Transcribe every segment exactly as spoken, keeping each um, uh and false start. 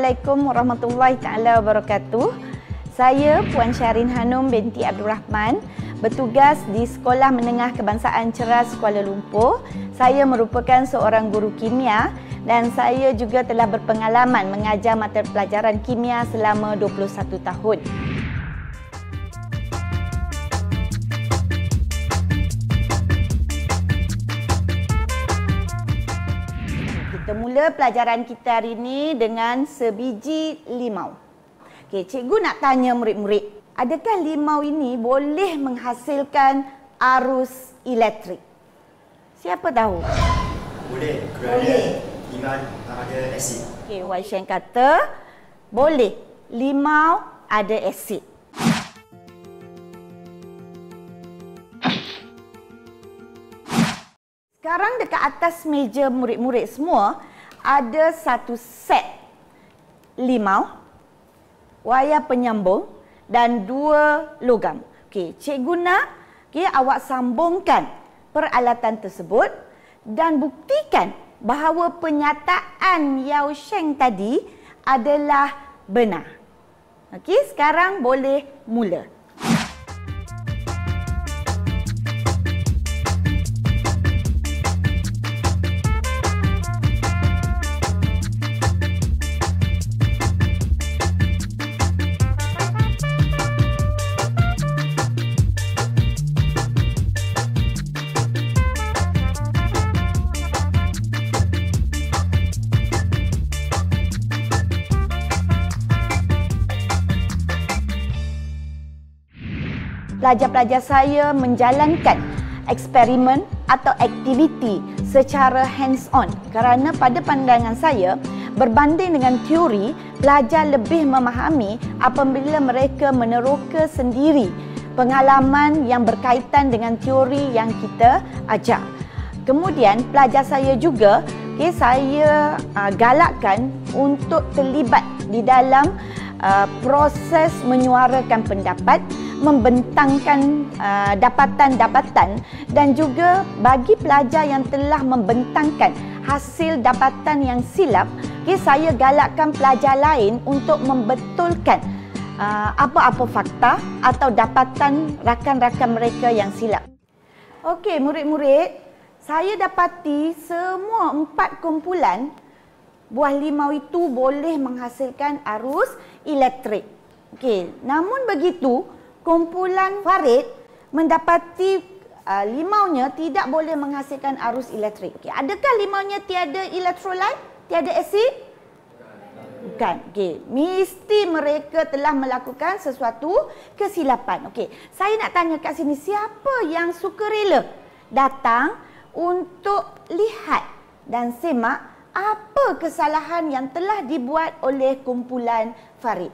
Assalamualaikum warahmatullahi taala wabarakatuh. Saya Puan Syarin Hanum binti Abdul Rahman, bertugas di Sekolah Menengah Kebangsaan Ceras Kuala Lumpur. Saya merupakan seorang guru kimia dan saya juga telah berpengalaman mengajar mata pelajaran kimia selama dua puluh satu tahun. Kita mula pelajaran kita hari ini dengan sebiji limau. Okey, cikgu nak tanya murid-murid, adakah limau ini boleh menghasilkan arus elektrik? Siapa tahu? Boleh, kerana limau ada asid. Okey, Wan Shen kata boleh, limau ada asid. Sekarang dekat atas meja murid-murid semua ada satu set limau, wayar penyambung dan dua logam. Okey, cikgu nak okay, awak sambungkan peralatan tersebut dan buktikan bahawa penyataan Yao Sheng tadi adalah benar. Okey, sekarang boleh mula. Pelajar-pelajar saya menjalankan eksperimen atau aktiviti secara hands-on kerana pada pandangan saya, berbanding dengan teori, pelajar lebih memahami apabila mereka meneroka sendiri pengalaman yang berkaitan dengan teori yang kita ajar. Kemudian pelajar saya juga, okay, saya uh, galakkan untuk terlibat di dalam uh, proses menyuarakan pendapat, membentangkan uh, dapatan-dapatan dan juga bagi pelajar yang telah membentangkan hasil dapatan yang silap, okay, saya galakkan pelajar lain untuk membetulkan uh, apa-apa fakta atau dapatan rakan-rakan mereka yang silap. Okey, murid-murid, saya dapati semua empat kumpulan buah limau itu boleh menghasilkan arus elektrik. Okey, namun begitu, kumpulan Farid mendapati uh, limaunya tidak boleh menghasilkan arus elektrik. Okay. Adakah limaunya tiada elektrolit, tiada asid? Bukan. Okay. Mesti mereka telah melakukan sesuatu kesilapan. Okay. Saya nak tanya kat sini, siapa yang sukarela datang untuk lihat dan semak apa kesalahan yang telah dibuat oleh kumpulan Farid?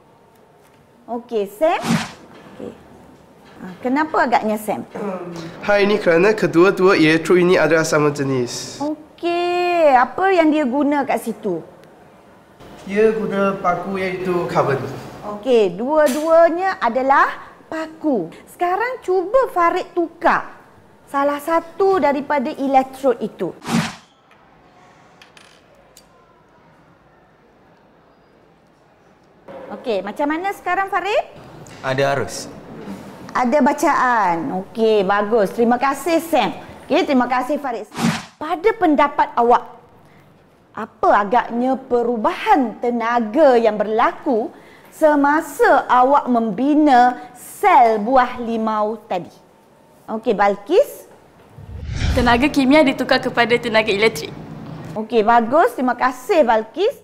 Okey, Sam. Okay. Kenapa agaknya Sam? Hal ini kerana kedua-dua elektron ini adalah sama jenis. Okey, apa yang dia guna kat situ? Dia guna paku iaitu karbon. Okey, dua-duanya adalah paku. Sekarang cuba Farid tukar salah satu daripada elektrod itu. Okey, macam mana sekarang Farid? Ada arus. Ada bacaan. Okey, bagus. Terima kasih Sam. Okey, terima kasih Farid. Pada pendapat awak, apa agaknya perubahan tenaga yang berlaku semasa awak membina sel buah limau tadi? Okey, Balkis. Tenaga kimia ditukar kepada tenaga elektrik. Okey, bagus. Terima kasih Balkis.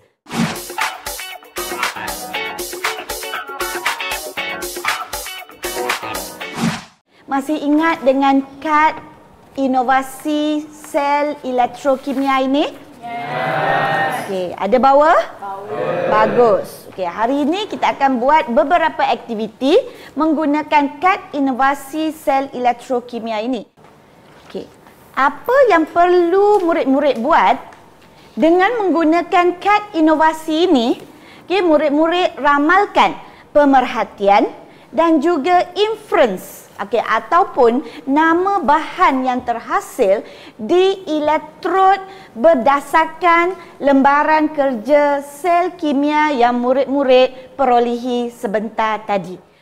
Masih ingat dengan kad inovasi sel elektrokimia ini? Yes. Okey, ada bawa? Bawa. Bagus. Okey, hari ini kita akan buat beberapa aktiviti menggunakan kad inovasi sel elektrokimia ini. Okey. Apa yang perlu murid-murid buat dengan menggunakan kad inovasi ini? Okey, murid-murid ramalkan pemerhatian dan juga inference Okey, ataupun nama bahan yang terhasil di elektrod berdasarkan lembaran kerja sel kimia yang murid-murid perolehi sebentar tadi.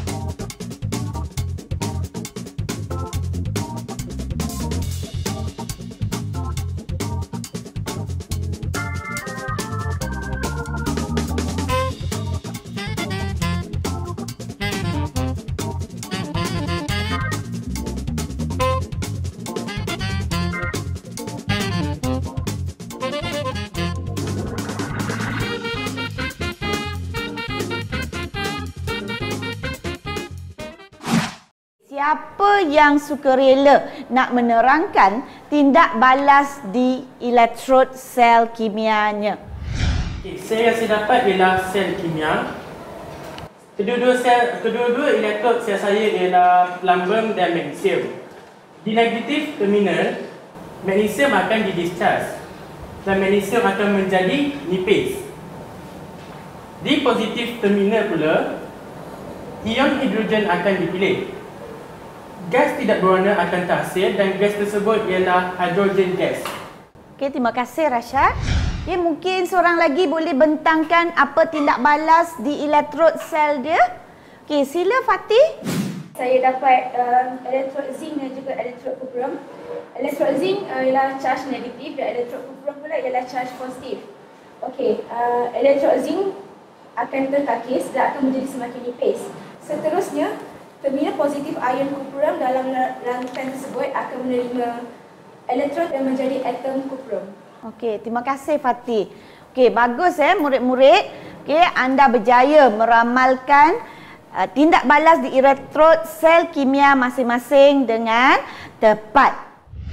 Siapa yang sukarela nak menerangkan tindak balas di elektrod sel kimianya? Okay, sel yang saya dapat ialah sel kimia. Kedua-dua sel, kedua-dua elektrod sel saya ialah lambung dan magnesium. Di negatif terminal, magnesium akan di-discharge dan magnesium akan menjadi nipis. Di positif terminal pula, ion hidrogen akan dipilih. Gas tidak berwarna akan terhasil dan gas tersebut ialah hidrogen gas. Okey, terima kasih Rasha. Okay, mungkin seorang lagi boleh bentangkan apa tindak balas di elektrod sel dia? Okey, sila Fatih. Saya dapat uh, elektrod zinc dan juga elektrod kuprum. Elektrod zinc uh, ialah charge negatif dan elektrod kuprum pula ialah charge positif. Okey, uh, elektrod zinc akan terkakis dan akan menjadi semakin nipis. Seterusnya, terminal positif ion kuprum dalam rangkaian tersebut akan menerima elektrod yang menjadi atom kuprum. Okey, terima kasih Fatih. Okey, bagus eh murid-murid. Okey, anda berjaya meramalkan uh, tindak balas di elektrod sel kimia masing-masing dengan tepat.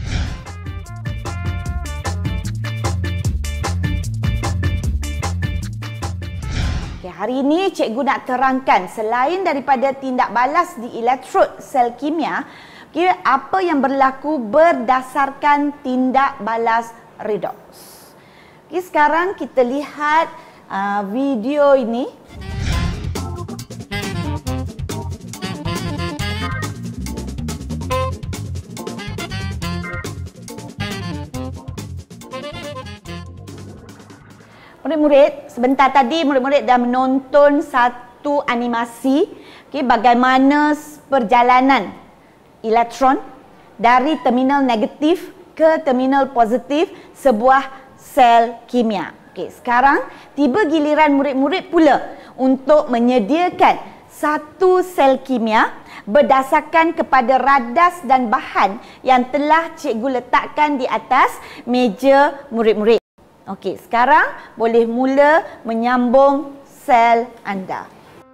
Hari ini cikgu nak terangkan selain daripada tindak balas di elektrod sel kimia, kira apa yang berlaku berdasarkan tindak balas redox. Okay, sekarang kita lihat uh, video ini. Murid-murid, sebentar tadi murid-murid dah menonton satu animasi, okay, bagaimana perjalanan elektron dari terminal negatif ke terminal positif sebuah sel kimia. Okay, sekarang tiba giliran murid-murid pula untuk menyediakan satu sel kimia berdasarkan kepada radas dan bahan yang telah cikgu letakkan di atas meja murid-murid. Okey, sekarang boleh mula menyambung sel anda.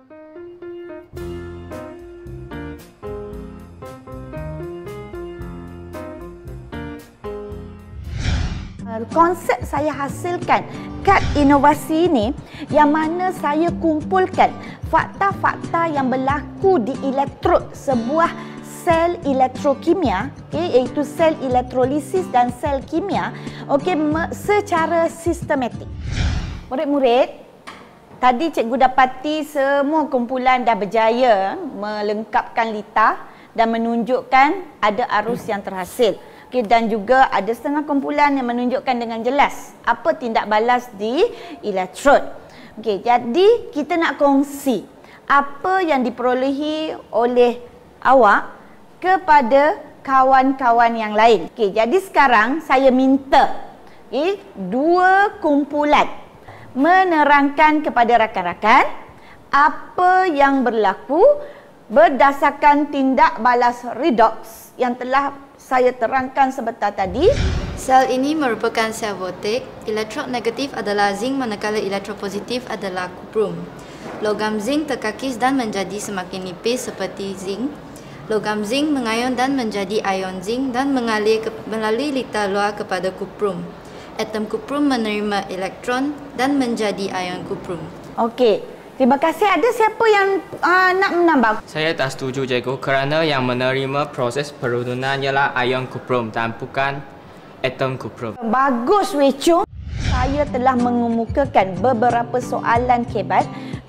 Konsep saya hasilkan kad inovasi ini yang mana saya kumpulkan fakta-fakta yang berlaku di elektrod sebuah sel elektrokimia, okay, iaitu sel elektrolisis dan sel kimia, okay, secara sistematik. Murid-murid, tadi cikgu dapati semua kumpulan dah berjaya melengkapkan litar dan menunjukkan ada arus yang terhasil. Okay, dan juga ada setengah kumpulan yang menunjukkan dengan jelas apa tindak balas di elektrod. Okay, jadi kita nak kongsi apa yang diperolehi oleh awak kepada kawan-kawan yang lain. Okey, jadi sekarang saya minta okay, dua kumpulan menerangkan kepada rakan-rakan apa yang berlaku berdasarkan tindak balas redox yang telah saya terangkan sebentar tadi. Sel ini merupakan sel voltaik. Elektrod negatif adalah zinc manakala elektrod positif adalah kuprum. Logam zinc terkakis dan menjadi semakin nipis seperti zinc. Logam zinc mengayon dan menjadi ion zinc dan mengalir ke, melalui litar luar kepada kuprum. Atom kuprum menerima elektron dan menjadi ion kuprum. Okey, terima kasih. Ada siapa yang uh, nak menambah? Saya tak setuju cikgu kerana yang menerima proses perudunan ialah ion kuprum dan bukan atom kuprum. Bagus Wei Chung. Saya telah mengemukakan beberapa soalan kebat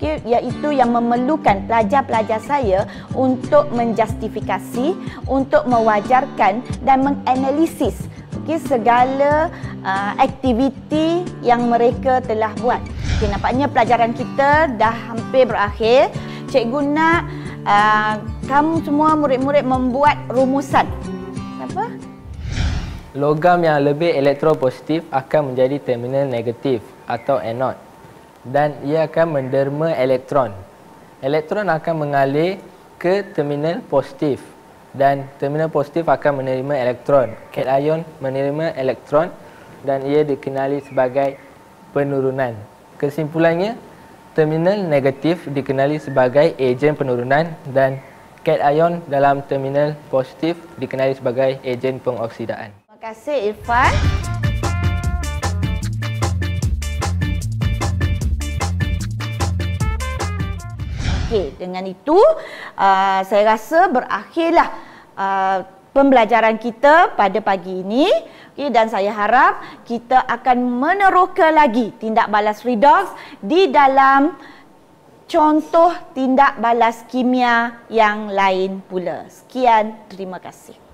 Okay, iaitu yang memerlukan pelajar-pelajar saya untuk menjustifikasi, untuk mewajarkan dan menganalisis okay, segala uh, aktiviti yang mereka telah buat. Okay, nampaknya pelajaran kita dah hampir berakhir. Cikgu nak uh, kamu semua murid-murid membuat rumusan. Apa? Logam yang lebih elektropositif akan menjadi terminal negatif atau anode dan ia akan menderma elektron. Elektron akan mengalir ke terminal positif dan terminal positif akan menerima elektron. Cation menerima elektron dan ia dikenali sebagai penurunan. Kesimpulannya, terminal negatif dikenali sebagai ejen penurunan dan cation dalam terminal positif dikenali sebagai ejen pengoksidaan. Terima kasih Irfan. Okey, dengan itu uh, saya rasa berakhirlah uh, pembelajaran kita pada pagi ini. Okay, dan saya harap kita akan meneroka lagi tindak balas redox di dalam contoh tindak balas kimia yang lain pula. Sekian, terima kasih.